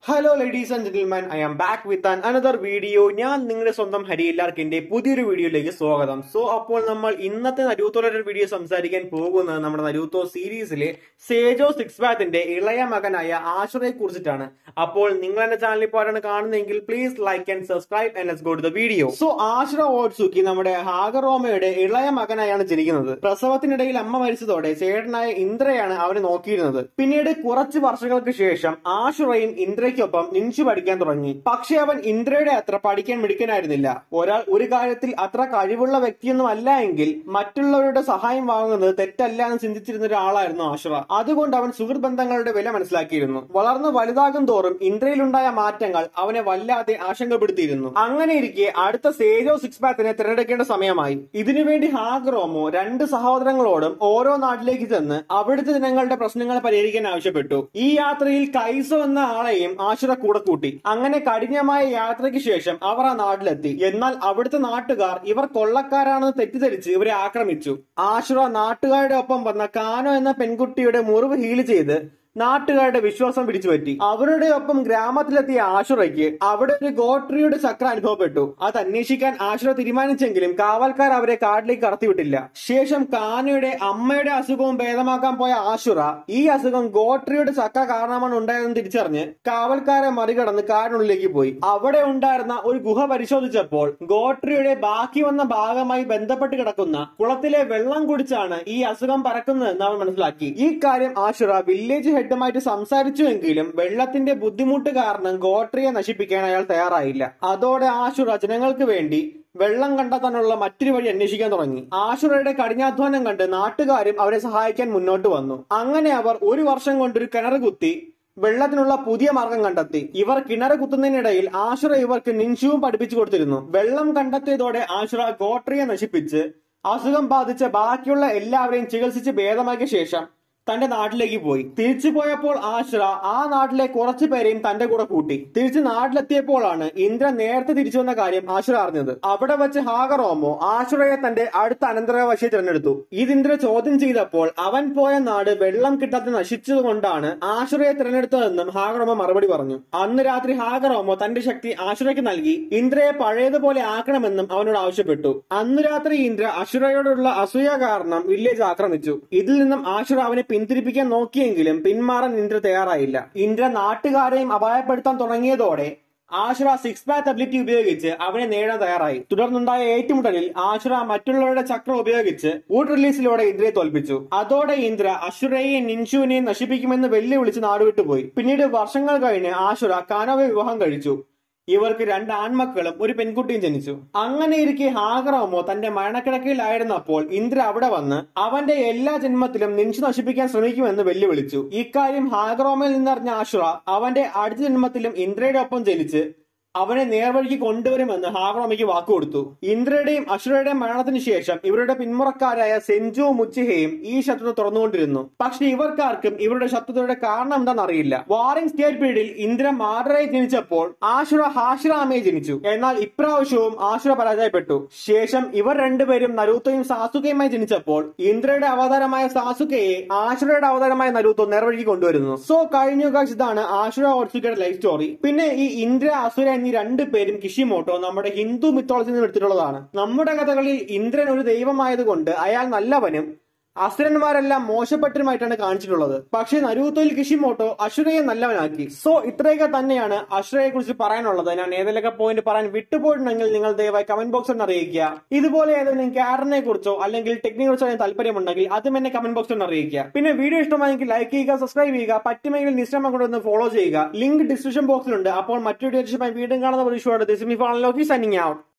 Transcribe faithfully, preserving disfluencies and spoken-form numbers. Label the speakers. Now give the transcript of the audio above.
Speaker 1: Hello ladies and gentlemen, I am back with an another video. ഞാൻ നിങ്ങളുടെ സ്വന്തം ഹരിയില്ലാർക്കിന്റെ പുതിയൊരു വീഡിയോയിലേക്ക് സ്വാഗതം. സോ അപ്പോൾ നമ്മൾ ഇന്നത്തെ നരൂത്തോയുടെ വീഡിയോ സംസാരിക്കാൻ പോകുന്നത് നമ്മുടെ നരൂത്തോ സീരീസിലെ സേജോ സിക്സ് ബാത്തിന്റെ ഇളയ മകനായ ആശുറയെ കുറിച്ചിട്ടാണ്. അപ്പോൾ നിങ്ങൾ എന്റെ ചാനൽ ഇപ്പോഴാണ് കാണുന്നതെങ്കിൽ please like and subscribe and let's go to the video. So Ashura Otsutsuki നമ്മുടെ ഹാഗറോമയുടെ ഇളയ മകനായാണ് ജനിക്കുന്നത്. പ്രസവത്തിനിടയിൽ അമ്മ മരിച്ചതോടെ ചേട്ടനായ ഇന്ദ്രയാണ് അവനെ നോക്കിയിരുന്നത്. പിന്നീട് കുറച്ച് വർഷങ്ങൾക്ക് ശേഷം ആശുറയും ഇന്ദ്രയ്ക്ക് ൊപ്പം നിഞ്ചു പഠിക്കാൻ തുടങ്ങി. പക്ഷെ അവൻ ഇന്ദ്രയുടെ അത്ര പഠിക്കാൻ മിടുക്കനായിരുന്നില്ല. ഒരാൾ ഒരു കാര്യത്തിൽ അത്ര കഴിവുള്ള വ്യക്തിയൊന്നും അല്ല എങ്കിൽ മറ്റുള്ളവരുടെ സഹായം വാങ്ങുന്നത് തെറ്റല്ല എന്ന് ചിന്തിച്ചിരുന്ന ഒരാളായിരുന്നു ആശുറ. അതുകൊണ്ട് അവൻ സുഹൃത്ത് ബന്ധങ്ങളുടെ വില മനസ്സിലാക്കിയിരുന്നു. വളർന്നു വലുതാകും തോറും ഇന്ദ്രയിലുണ്ടായ മാറ്റങ്ങൾ അവനെ വല്ലാതെ ആശങ്കപ്പെടുത്തിയിരുന്നു. അങ്ങനെ ഇരിക്കെ അടുത്ത സേജോ സിക്സ് ബാത്തിനെ തിരഞ്ഞെടുക്കേണ്ട സമയമായി. ഇതിനുവേണ്ടി ഹാഗറോമോ രണ്ട് സഹോദരങ്ങളോടും ഓരോ നാട്ടിലേക്ക് ചെന്ന് അവിടുത്തെ ജനങ്ങളുടെ പ്രശ്നങ്ങൾ പരിഹരിക്കാൻ ആവശ്യപ്പെട്ടു. ഈ യാത്രയിൽ കൈസോ എന്ന ആളെയും ആശുറ കൂടെ കൂട്ടി. അങ്ങനെ കഠിനമായ യാത്രയ്ക്ക് ശേഷം അവർ ആ നാട്ടിലെത്തി. എന്നാൽ അവിടുത്തെ നാട്ടുകാർ ഇവർ കൊള്ളക്കാരാണെന്ന് തെറ്റിദ്ധരിച്ച് ഇവരെ ആക്രമിച്ചു. ആശുറ നാട്ടുകാരുടെ ഒപ്പം വന്ന കാനോ എന്ന പെൺകുട്ടിയുടെ മുറിവ് ഹീൽ ചെയ്ത് നാട്ടുകാരുടെ വിശ്വാസം പിടിച്ചുപറ്റി. അവരുടെ ഒപ്പം ഗ്രാമത്തിലെത്തിയ ആശുറയ്ക്ക് അവിടെ ഒരു ഗോട്രിയുടെ ചക്ര അനുഭവപ്പെട്ടു. അത് അന്വേഷിക്കാൻ ആശുറ തീരുമാനിച്ചെങ്കിലും കാവൽക്കാർ അവരെ കാട്ടിലേക്ക് കടത്തിവിട്ടില്ല. ശേഷം കാനയുടെ അമ്മയുടെ അസുഖവും ഭേദമാക്കാൻ പോയ ആശുറ ഈ അസുഖം ഗോട്രിയുടെ ചക്ര കാരണമാണ് ഉണ്ടായതെന്ന് തിരിച്ചറിഞ്ഞ് കാവൽക്കാരെ മറികടന്ന് കാടിനുള്ളിലേക്ക് പോയി. അവിടെ ഉണ്ടായിരുന്ന ഒരു ഗുഹ പരിശോധിച്ചപ്പോൾ ഗോട്രിയുടെ ബാക്കി വന്ന ഭാഗമായി ബന്ധപ്പെട്ട് കിടക്കുന്ന കുളത്തിലെ വെള്ളം കുടിച്ചാണ് ഈ അസുഖം പരക്കുന്നതെന്ന് അവൻ മനസ്സിലാക്കി. ഈ കാര്യം ആശുറ വില്ലേജ് ഹെഡുമായിട്ട് സംസാരിച്ചുവെങ്കിലും വെള്ളത്തിന്റെ ബുദ്ധിമുട്ട് കാരണം ഗോട്രിയെ നശിപ്പിക്കാൻ അയാൾ തയ്യാറായില്ല. അതോടെ ആശുറ ജനങ്ങൾക്ക് വേണ്ടി വെള്ളം കണ്ടെത്താനുള്ള മറ്റൊരു വഴി അന്വേഷിക്കാൻ തുടങ്ങി. ആശുറയുടെ കഠിനാധ്വാനം കണ്ട് നാട്ടുകാരും അവരെ സഹായിക്കാൻ മുന്നോട്ട് വന്നു. അങ്ങനെ അവർ ഒരു വർഷം കൊണ്ടൊരു കിണർ കുത്തി വെള്ളത്തിനുള്ള പുതിയ മാർഗം കണ്ടെത്തി. ഇവർ കിണർ കുത്തുന്നതിനിടയിൽ ആശുറ ഇവർക്ക് നിൻഷുവും പഠിപ്പിച്ചു കൊടുത്തിരുന്നു. വെള്ളം കണ്ടെത്തിയതോടെ ആശുറ ഗോട്രിയെ നശിപ്പിച്ച് അസുഖം ബാധിച്ച ബാക്കിയുള്ള എല്ലാവരെയും ചികിത്സിച്ച് ഭേദമാക്കിയ ശേഷം തന്റെ നാട്ടിലേക്ക് പോയി. തിരിച്ചു പോയപ്പോൾ ആശുറ ആ നാട്ടിലെ കുറച്ചു പേരെയും തന്റെ കൂടെ കൂട്ടി. തിരിച്ച് നാട്ടിലെത്തിയപ്പോഴാണ് ഇന്ദ്ര നേരത്തെ തിരിച്ചു വന്ന കാര്യം ആശുറ അറിഞ്ഞത്. അവിടെ വെച്ച് ഹാഗറോമോ ആശുറയെ തന്റെ അടുത്ത അനന്തരാവകാശിയെ തിരഞ്ഞെടുത്തു. ഇത് ഇന്ദ്ര ചോദ്യം ചെയ്തപ്പോൾ അവൻ പോയ നാട് വെള്ളം കിട്ടാതെ നശിച്ചതുകൊണ്ടാണ് ആശുറയെ തിരഞ്ഞെടുത്തതെന്നും ഹാഗറോമോ മറുപടി പറഞ്ഞു. അന്ന് രാത്രി ഹാഗറോമോ തന്റെ ശക്തി ആശുറയ്ക്ക് നൽകി ഇന്ദ്രയെ പഴയതുപോലെ ആക്കണമെന്നും അവനോട് ആവശ്യപ്പെട്ടു. അന്ന് രാത്രി ഇന്ദ്ര അശുറയോടുള്ള അസൂയ കാരണം വില്ലേജ് ആക്രമിച്ചു. ഇതിൽ നിന്നും ആശുറ അവനെ പിന്തിരിപ്പിക്കാൻ നോക്കിയെങ്കിലും പിന്മാറാൻ ഇന്ദ്ര തയ്യാറായില്ല. ഇന്ദ്ര നാട്ടുകാരെയും അപായപ്പെടുത്താൻ തുടങ്ങിയതോടെ ആശുറ സിക്സ് ബാത്ത് അബിലിറ്റി ഉപയോഗിച്ച് അവനെ നേടാൻ തയ്യാറായി. തുടർന്നുണ്ടായ ഏറ്റുമുട്ടലിൽ ആശുറ മറ്റുള്ളവരുടെ ചക്രം ഉപയോഗിച്ച് വുഡ് റിലീസിലൂടെ ഇന്ദ്രയെ തോൽപ്പിച്ചു. അതോടെ ഇന്ദ്ര അശുറയെയും നിൻഷുവിനെയും നശിപ്പിക്കുമെന്ന് വെല്ലുവിളിച്ച് നാടുവിട്ടുപോയി. പിന്നീട് വർഷങ്ങൾ കഴിഞ്ഞ് ആശുറ കാനോയെ വിവാഹം കഴിച്ചു. ഇവർക്ക് രണ്ട് ആൺമക്കളും ഒരു പെൺകുട്ടിയും ജനിച്ചു. അങ്ങനെ ഇരിക്കെ ഹാഗറോമോ തന്റെ മരണക്കിടക്കയിലായിരുന്നപ്പോൾ ഇന്ദ്ര അവിടെ വന്ന് അവന്റെ എല്ലാ ജന്മത്തിലും നിൻഷു നശിപ്പിക്കാൻ ശ്രമിക്കുമെന്ന് വെല്ലുവിളിച്ചു. ഇക്കാര്യം ഹാഗറോമയിൽ നിന്നറിഞ്ഞ ആശുറ അവന്റെ അടുത്ത ജന്മത്തിലും ഇന്ദ്രയുടെ ഒപ്പം ജനിച്ച് അവനെ നേർവഴിക്ക് കൊണ്ടുവരുമെന്ന് ഹാഗറോമയ്ക്ക് വാക്കുകൊടുത്തു. ഇന്ദ്രയുടെയും അശുറയുടെയും മരണത്തിന് ശേഷം ഇവരുടെ പിന്മുറക്കാരായ സെഞ്ചുവും ഉച്ചിഹയും ഈ ശത്രുത തുറന്നുകൊണ്ടിരുന്നു. പക്ഷെ ഇവർക്കാർക്കും ഇവരുടെ ശത്രുതയുടെ കാരണം എന്താണെന്ന് അറിയില്ല. വാറിംഗ് സ്റ്റേറ്റ് പീരീഡിൽ ഇന്ദ്ര മാഡറായി ജനിച്ചപ്പോൾ ആശുറ ഹാഷിറാമയെ ജനിച്ചു. എന്നാൽ ഇപ്രാവശ്യവും ആശുറ പരാജയപ്പെട്ടു. ശേഷം ഇവർ രണ്ടുപേരും നരൂത്തോയും സാസുകയുമായി ജനിച്ചപ്പോൾ ഇന്ദ്രയുടെ അവതാരമായ സാസുകയെ ആശുറയുടെ അവതാരമായ നരൂത്തോ നേർവഴിക്ക് കൊണ്ടുവരുന്നു. സോ കഴിഞ്ഞ കാഴ്ച ഇതാണ് ആശുറ ഓട്സുക്കിയുടെ ലൈഫ് സ്റ്റോറി. പിന്നെ ഈ ഇന്ദ്ര അസുര എന്നീ രണ്ടു പേരും കിഷിമോട്ടോ നമ്മുടെ ഹിന്ദു മിത്തോളജിയിൽ നിന്ന് എടുത്തിട്ടുള്ളതാണ്. നമ്മുടെ കഥകളിൽ ഇന്ദ്രൻ ഒരു ദൈവമായതുകൊണ്ട് അയാൾ നല്ലവനും അസുരന്മാരെല്ലാം മോശപ്പെട്ടവരുമായിട്ടാണ് കാണിച്ചിട്ടുള്ളത്. പക്ഷേ നരൂത്തോയിൽ കിഷിമോട്ടോ അശുരയെ നല്ലവനാക്കി. സോ ഇത്രയൊക്കെ തന്നെയാണ് അശുരയെ കുറിച്ച് പറയാനുള്ളത്. ഞാൻ ഏതെങ്കിലുമൊക്കെ പോയിന്റ് പറയാൻ വിട്ടുപോയിട്ടുണ്ടെങ്കിൽ നിങ്ങൾ ദയവായി കമന്റ് ബോക്സിൽ അറിയിക്കുക. ഇതുപോലെ ഏതെങ്കിലും ക്യാരക്ടറിനെ കുറിച്ചോ അല്ലെങ്കിൽ ടെക്നിനെ കുറിച്ചോ താല്പര്യമുണ്ടെങ്കിൽ അതും എന്നെ കമന്റ് ബോക്സിൽ അറിയിക്കുക. പിന്നെ വീഡിയോ ഇഷ്ടമായെങ്കിൽ ലൈക്ക് ചെയ്യുക, സബ്സ്ക്രൈബ് ചെയ്യുക, പറ്റുമെങ്കിൽ ഇൻസ്റ്റാഗ്രാം കൊണ്ടൊന്ന് ഫോളോ ചെയ്യുക. ലിങ്ക് ഡിസ്ക്രിപ്ഷൻ ബോക്സിലുണ്ട്. അപ്പോൾ മറ്റൊരു വീഡിയോ വീണ്ടും കാണുന്ന പ്രതീക്ഷയോടെ imFallenLoki സൈനിങ് ഔട്ട്.